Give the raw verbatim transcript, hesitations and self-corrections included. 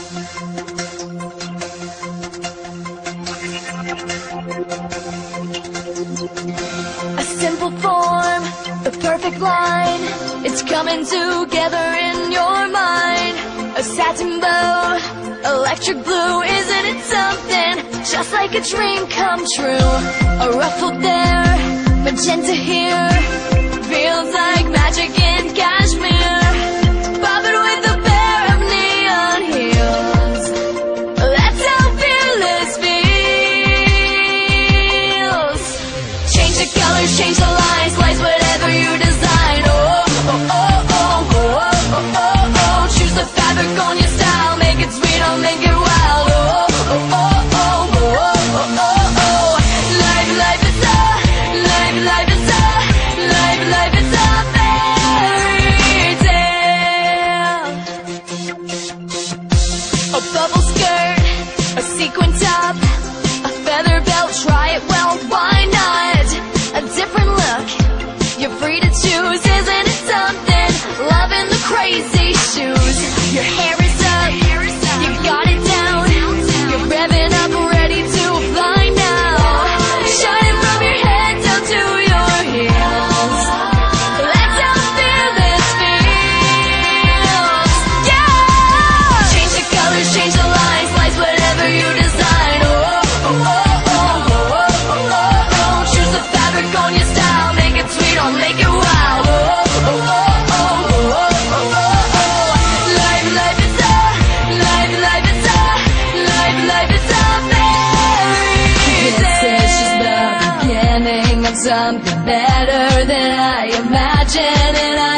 A simple form, the perfect line, it's coming together in your mind. A satin bow, electric blue, isn't it something? Just like a dream come true. A ruffled there, magenta here, feels like magic in cashmere. Bobbing with a pair of neon heels, that's how fearless feels. Change the colors, change the lines, slice whatever you design. Oh, oh, oh, oh, oh, oh, oh, oh, oh. Choose the fabric on your style, make it sweet or make it wild. Oh, oh, oh, oh, oh, oh, oh, oh, oh. Life, life is a, life, life is a, life, life is a fairy tale. A bubble skirt, a sequin top, a feather belt, try it well, why not? A different look, you're free to choose, isn't it something? Loving the crazy shoes. Your hair is up, you got it down, you're revving up, ready to fly now. Shining from your head down to your heels, that's how fearless feels. Yeah! Change the colors, change the lines, slice whatever you design. Oh, oh, oh, oh, oh, oh, oh, oh, oh. Choose the fabric on your style, make it sweet or make it wild. Oh, oh, oh, oh, oh, oh, oh, oh, oh. Life, life is a, life, life is a, life, life is a fairy tale. This is just the beginning of something better than I imagined, and I